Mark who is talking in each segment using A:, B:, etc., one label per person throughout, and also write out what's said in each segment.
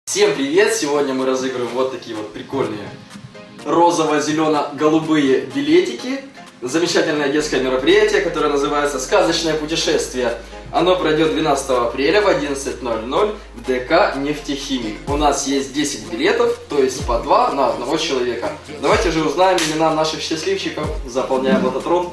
A: Всем привет! Сегодня мы разыгрываем вот такие вот прикольные розово-зелено-голубые билетики. Замечательное детское мероприятие, которое называется «Сказочное путешествие». Оно пройдет 12 апреля в 11:00 в ДК «Нефтехимик». У нас есть 10 билетов, то есть по 2 на одного человека. Давайте же узнаем имена наших счастливчиков. Заполняем лототрон.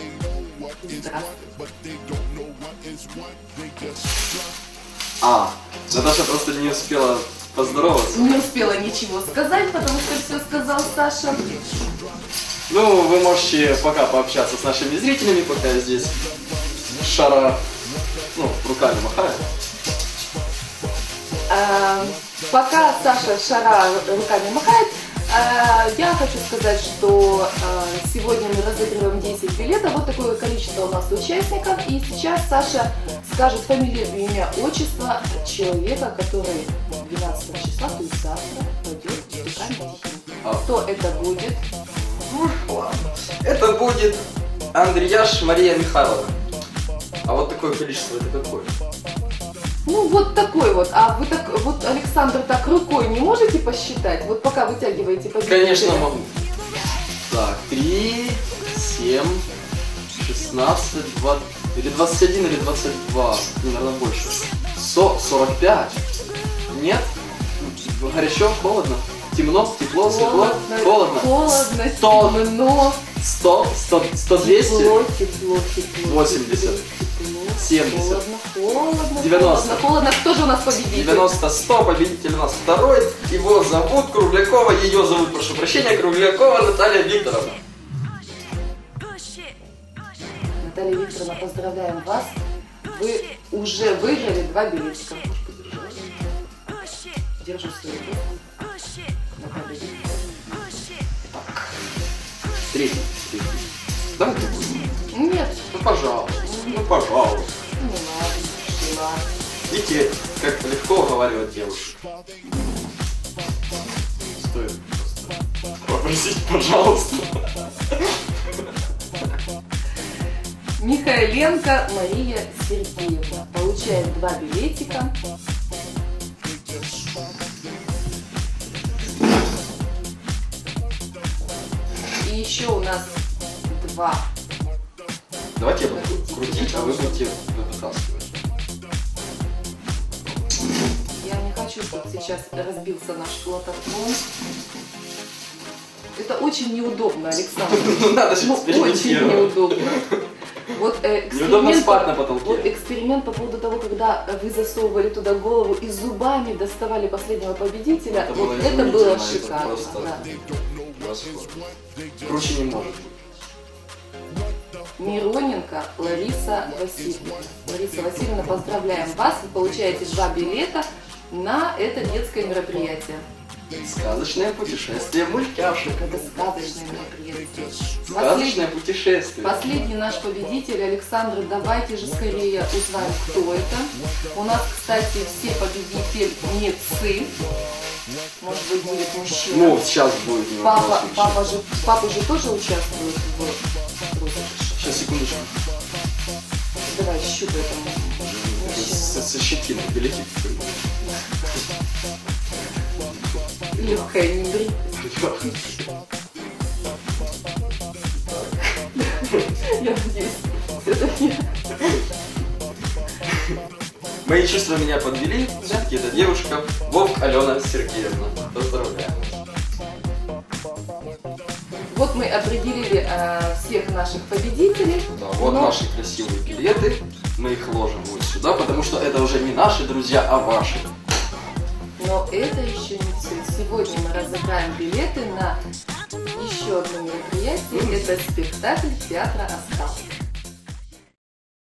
A: Наташа просто не успела поздороваться.
B: Не успела ничего сказать, потому что все сказал Саша.
A: Ну, вы можете пока пообщаться с нашими зрителями, пока я здесь руками махаю.
B: Пока Саша руками махает, я хочу сказать, что сегодня мы разыгрываем 10 билетов. Вот такое количество у нас участников. И сейчас Саша скажет фамилию, имя, отчество человека, который 12 числа, то есть завтра, пойдет в ДК «Нефтехимик». Кто это будет?
A: Это будет Андреяш Мария Михайловна. А вот такое количество, это какое?
B: Ну вот такой вот. А вы так, вот Александр, так рукой не можете посчитать? Вот пока вытягиваете победителя.
A: Конечно могу. Так, 3, 7, 16, 20, или 21, или 22. Наверное, больше. 45. Нет? Горячо, холодно. Темно, тепло, светло, холодно.
B: Холодно,
A: 100,
B: темно.
A: 100, 200,
B: Тепло.
A: 80, 70,
B: Холодно.
A: 90.
B: Холодно. Кто же у нас победитель?
A: 90, 100, победитель у нас второй. Его зовут Круглякова, ее зовут, прошу прощения, Круглякова Наталья Викторовна.
B: Наталья Викторовна, поздравляем вас. Вы уже выиграли 2 билетика. Держу свою руку. Наталья Викторовна.
A: Третий. Давай ты будешь.
B: Нет.
A: Ну, пожалуйста. Ну, пожалуйста.
B: Не надо.
A: Видите, как легко уговаривать девушек. Стоит просто попросить, пожалуйста.
B: Михайленко Мария Сергеевна получает 2 билетика. И еще у нас 2.
A: Давайте я буду крутить, а вы будете вытаскивать.
B: Я не хочу, чтобы сейчас разбился наш лототрон. Это очень неудобно, Александр.
A: Ну надо же
B: Очень
A: экспериментировать.
B: неудобно. Вот
A: Неудобно спать на потолке.
B: Вот эксперимент по поводу того, когда вы засовывали туда голову и зубами доставали последнего победителя, это было шикарно.
A: Просто
B: Да.
A: круче не может быть.
B: Мироненко Лариса Васильевна. Лариса Васильевна, поздравляем вас. Вы получаете 2 билета на это детское мероприятие.
A: Сказочное путешествие мультяшек.
B: Это сказочное мероприятие.
A: Сказочное путешествие.
B: Последний наш победитель Александр. Давайте же скорее узнаем, кто это. У нас, кстати, все победительницы. Может быть, будет мужчина.
A: Ну, сейчас будет.
B: Папа же тоже участвует в розыгрыше.
A: Сейчас, секундочку.
B: Давай, щупай там.
A: Со щетиной билетик.
B: Легкая небритость. Я надеюсь, это не...
A: Мои чувства меня подвели. Все-таки это девушка Вовк Алена Сергеевна. Поздравляю.
B: Вот мы определили всех наших победителей.
A: Да, вот наши красивые билеты. Мы их ложим вот сюда, потому что это уже не наши друзья, а ваши.
B: Но это еще не все. Сегодня мы разыграем билеты на еще одно мероприятие. Это спектакль театра «Астрал».